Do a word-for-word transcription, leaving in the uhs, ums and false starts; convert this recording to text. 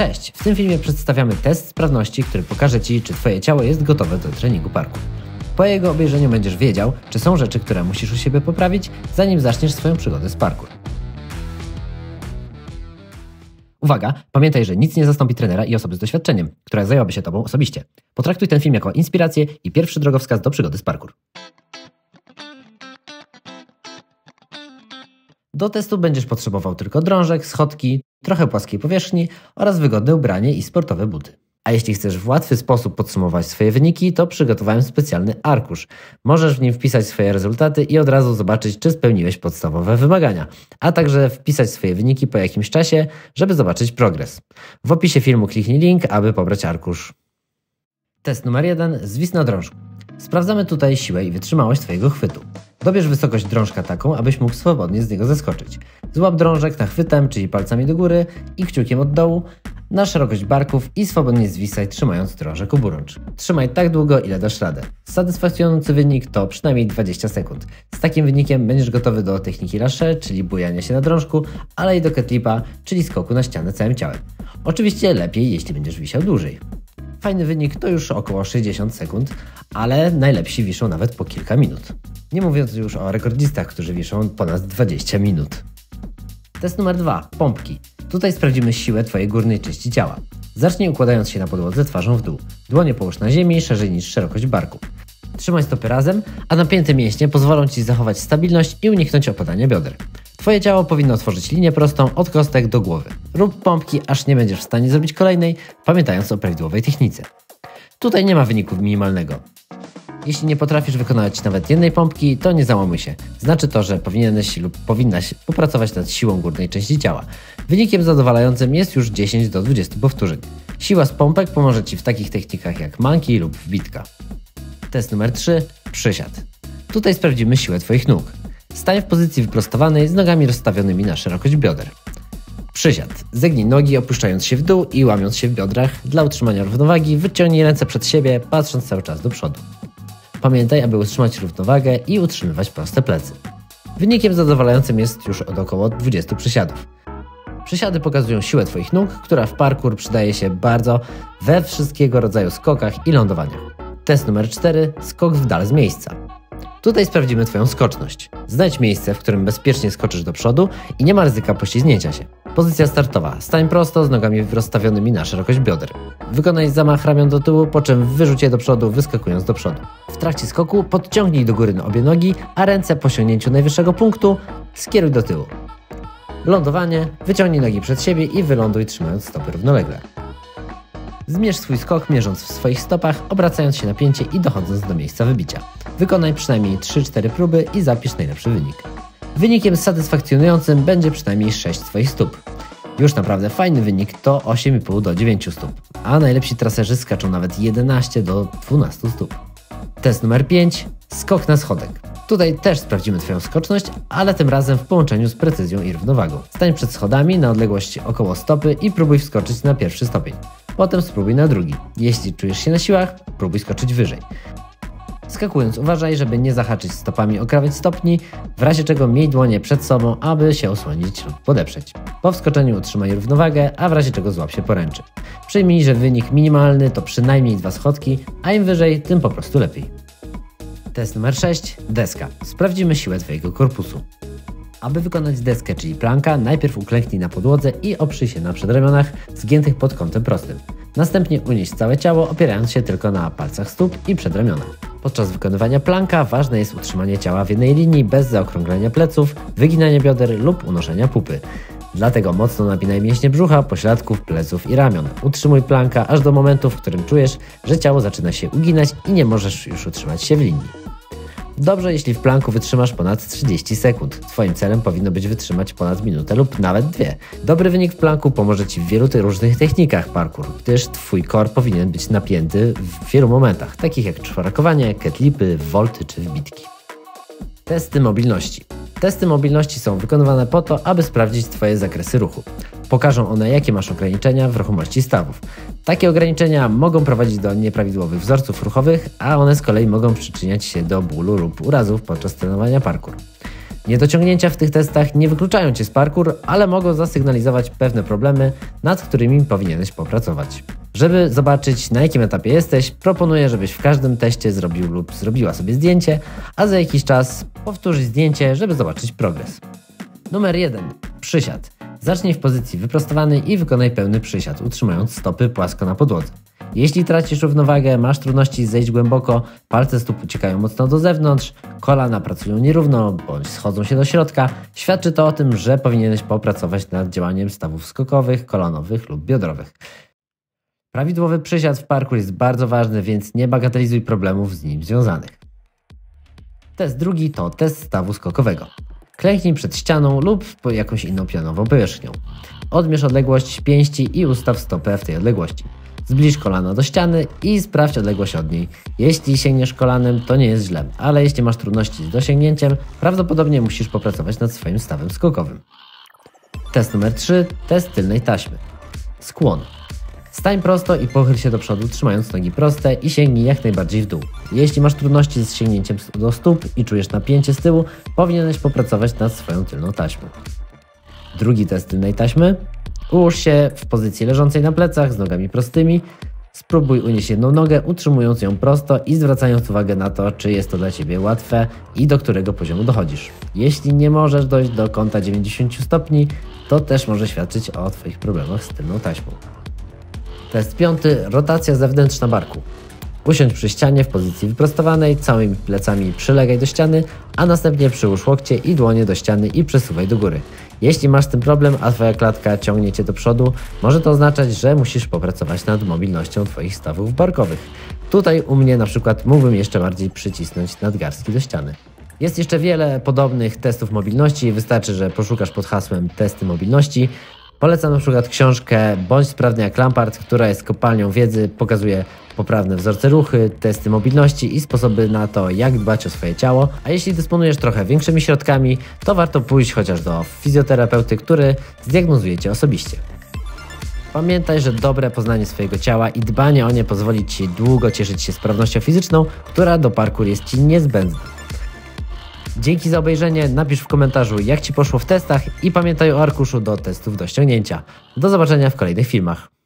Cześć! W tym filmie przedstawiamy test sprawności, który pokaże Ci, czy Twoje ciało jest gotowe do treningu parkour. Po jego obejrzeniu będziesz wiedział, czy są rzeczy, które musisz u siebie poprawić, zanim zaczniesz swoją przygodę z parkour. Uwaga! Pamiętaj, że nic nie zastąpi trenera i osoby z doświadczeniem, która zajęłaby się Tobą osobiście. Potraktuj ten film jako inspirację i pierwszy drogowskaz do przygody z parkour. Do testu będziesz potrzebował tylko drążek, schodki, trochę płaskiej powierzchni oraz wygodne ubranie i sportowe buty. A jeśli chcesz w łatwy sposób podsumować swoje wyniki, to przygotowałem specjalny arkusz. Możesz w nim wpisać swoje rezultaty i od razu zobaczyć, czy spełniłeś podstawowe wymagania, a także wpisać swoje wyniki po jakimś czasie, żeby zobaczyć progres. W opisie filmu kliknij link, aby pobrać arkusz. Test numer jeden. Zwis na drążku. Sprawdzamy tutaj siłę i wytrzymałość Twojego chwytu. Dobierz wysokość drążka taką, abyś mógł swobodnie z niego zeskoczyć. Złap drążek nachwytem, czyli palcami do góry i kciukiem od dołu na szerokość barków i swobodnie zwisaj, trzymając drążek oburącz. Trzymaj tak długo, ile dasz radę. Satysfakcjonujący wynik to przynajmniej dwadzieścia sekund. Z takim wynikiem będziesz gotowy do techniki lasze, czyli bujania się na drążku, ale i do catlipa, czyli skoku na ścianę całym ciałem. Oczywiście lepiej, jeśli będziesz wisiał dłużej. Fajny wynik to już około sześćdziesiąt sekund, ale najlepsi wiszą nawet po kilka minut. Nie mówiąc już o rekordzistach, którzy wiszą ponad dwadzieścia minut. Test numer dwa. Pompki. Tutaj sprawdzimy siłę Twojej górnej części ciała. Zacznij układając się na podłodze twarzą w dół. Dłonie połóż na ziemi szerzej niż szerokość barku. Trzymaj stopy razem, a napięte mięśnie pozwolą Ci zachować stabilność i uniknąć opadania bioder. Twoje ciało powinno tworzyć linię prostą od kostek do głowy. Rób pompki, aż nie będziesz w stanie zrobić kolejnej, pamiętając o prawidłowej technice. Tutaj nie ma wyniku minimalnego. Jeśli nie potrafisz wykonać nawet jednej pompki, to nie załamuj się. Znaczy to, że powinieneś lub powinnaś popracować nad siłą górnej części ciała. Wynikiem zadowalającym jest już dziesięć do dwudziestu powtórzeń. Siła z pompek pomoże Ci w takich technikach jak monkey lub wbitka. Test numer trzy. Przysiad. Tutaj sprawdzimy siłę Twoich nóg. Stań w pozycji wyprostowanej z nogami rozstawionymi na szerokość bioder. Przysiad. Zegnij nogi, opuszczając się w dół i łamiąc się w biodrach. Dla utrzymania równowagi wyciągnij ręce przed siebie, patrząc cały czas do przodu. Pamiętaj, aby utrzymać równowagę i utrzymywać proste plecy. Wynikiem zadowalającym jest już od około dwudziestu przysiadów. Przysiady pokazują siłę Twoich nóg, która w parkour przydaje się bardzo we wszystkiego rodzaju skokach i lądowaniach. Test numer cztery. Skok w dal z miejsca. Tutaj sprawdzimy Twoją skoczność. Znajdź miejsce, w którym bezpiecznie skoczysz do przodu i nie ma ryzyka poślizgnięcia się. Pozycja startowa. Stań prosto z nogami rozstawionymi na szerokość bioder. Wykonaj zamach ramion do tyłu, po czym wyrzuć je do przodu, wyskakując do przodu. W trakcie skoku podciągnij do góry na obie nogi, a ręce po osiągnięciu najwyższego punktu skieruj do tyłu. Lądowanie. Wyciągnij nogi przed siebie i wyląduj, trzymając stopy równolegle. Zmierz swój skok mierząc w swoich stopach, obracając się na pięcie i dochodząc do miejsca wybicia. Wykonaj przynajmniej trzy cztery próby i zapisz najlepszy wynik. Wynikiem satysfakcjonującym będzie przynajmniej sześć Twoich stóp. Już naprawdę fajny wynik to osiem i pół do dziewięciu stóp, a najlepsi traserzy skaczą nawet jedenaście do dwunastu stóp. Test numer pięć. Skok na schodek. Tutaj też sprawdzimy Twoją skoczność, ale tym razem w połączeniu z precyzją i równowagą. Stań przed schodami na odległość około stopy i próbuj wskoczyć na pierwszy stopień. Potem spróbuj na drugi. Jeśli czujesz się na siłach, próbuj skoczyć wyżej. Skakując uważaj, żeby nie zahaczyć stopami o krawędź stopni, w razie czego miej dłonie przed sobą, aby się osłonić lub podeprzeć. Po wskoczeniu utrzymaj równowagę, a w razie czego złap się poręczy. Przyjmij, że wynik minimalny to przynajmniej dwa schodki, a im wyżej, tym po prostu lepiej. Test numer sześć. Deska. Sprawdzimy siłę Twojego korpusu. Aby wykonać deskę, czyli planka, najpierw uklęknij na podłodze i oprzyj się na przedramionach zgiętych pod kątem prostym. Następnie unieś całe ciało, opierając się tylko na palcach stóp i przedramionach. Podczas wykonywania planka ważne jest utrzymanie ciała w jednej linii bez zaokrąglenia pleców, wyginania bioder lub unoszenia pupy. Dlatego mocno napinaj mięśnie brzucha, pośladków, pleców i ramion. Utrzymuj planka aż do momentu, w którym czujesz, że ciało zaczyna się uginać i nie możesz już utrzymać się w linii. Dobrze, jeśli w planku wytrzymasz ponad trzydzieści sekund. Twoim celem powinno być wytrzymać ponad minutę lub nawet dwie. Dobry wynik w planku pomoże Ci w wielu różnych technikach parkour, gdyż Twój core powinien być napięty w wielu momentach, takich jak czworakowanie, catlipy, wolty czy wbitki. Testy mobilności. Testy mobilności są wykonywane po to, aby sprawdzić Twoje zakresy ruchu. Pokażą one, jakie masz ograniczenia w ruchomości stawów. Takie ograniczenia mogą prowadzić do nieprawidłowych wzorców ruchowych, a one z kolei mogą przyczyniać się do bólu lub urazów podczas trenowania parkour. Niedociągnięcia w tych testach nie wykluczają Cię z parkour, ale mogą zasygnalizować pewne problemy, nad którymi powinieneś popracować. Żeby zobaczyć, na jakim etapie jesteś, proponuję, żebyś w każdym teście zrobił lub zrobiła sobie zdjęcie, a za jakiś czas powtórzyć zdjęcie, żeby zobaczyć progres. Numer jeden. Przysiad. Zacznij w pozycji wyprostowanej i wykonaj pełny przysiad, utrzymując stopy płasko na podłodze. Jeśli tracisz równowagę, masz trudności zejść głęboko, palce stóp uciekają mocno do zewnątrz, kolana pracują nierówno bądź schodzą się do środka, świadczy to o tym, że powinieneś popracować nad działaniem stawów skokowych, kolanowych lub biodrowych. Prawidłowy przysiad w parkour jest bardzo ważny, więc nie bagatelizuj problemów z nim związanych. Test drugi to test stawu skokowego. Klęknij przed ścianą lub jakąś inną pionową powierzchnią. Odmierz odległość pięści i ustaw stopę w tej odległości. Zbliż kolano do ściany i sprawdź odległość od niej. Jeśli sięgniesz kolanem, to nie jest źle, ale jeśli masz trudności z dosięgnięciem, prawdopodobnie musisz popracować nad swoim stawem skokowym. Test numer trzy. Test tylnej taśmy. Skłon. Stań prosto i pochyl się do przodu, trzymając nogi proste i sięgnij jak najbardziej w dół. Jeśli masz trudności z sięgnięciem do stóp i czujesz napięcie z tyłu, powinieneś popracować nad swoją tylną taśmą. Drugi test tylnej taśmy. Ułóż się w pozycji leżącej na plecach z nogami prostymi. Spróbuj unieść jedną nogę, utrzymując ją prosto i zwracając uwagę na to, czy jest to dla Ciebie łatwe i do którego poziomu dochodzisz. Jeśli nie możesz dojść do kąta dziewięćdziesiąt stopni, to też może świadczyć o Twoich problemach z tylną taśmą. Test piąty. Rotacja zewnętrzna barku. Usiądź przy ścianie w pozycji wyprostowanej, całymi plecami przylegaj do ściany, a następnie przyłóż łokcie i dłonie do ściany i przesuwaj do góry. Jeśli masz z tym problem, a Twoja klatka ciągnie Cię do przodu, może to oznaczać, że musisz popracować nad mobilnością Twoich stawów barkowych. Tutaj u mnie na przykład mógłbym jeszcze bardziej przycisnąć nadgarstki do ściany. Jest jeszcze wiele podobnych testów mobilności, wystarczy, że poszukasz pod hasłem testy mobilności. Polecam na przykład książkę Bądź sprawny jak Lampard, która jest kopalnią wiedzy, pokazuje poprawne wzorce ruchy, testy mobilności i sposoby na to, jak dbać o swoje ciało. A jeśli dysponujesz trochę większymi środkami, to warto pójść chociaż do fizjoterapeuty, który zdiagnozuje Cię osobiście. Pamiętaj, że dobre poznanie swojego ciała i dbanie o nie pozwoli Ci długo cieszyć się sprawnością fizyczną, która do parkour jest Ci niezbędna. Dzięki za obejrzenie, napisz w komentarzu, jak Ci poszło w testach i pamiętaj o arkuszu do testów do ściągnięcia. Do zobaczenia w kolejnych filmach.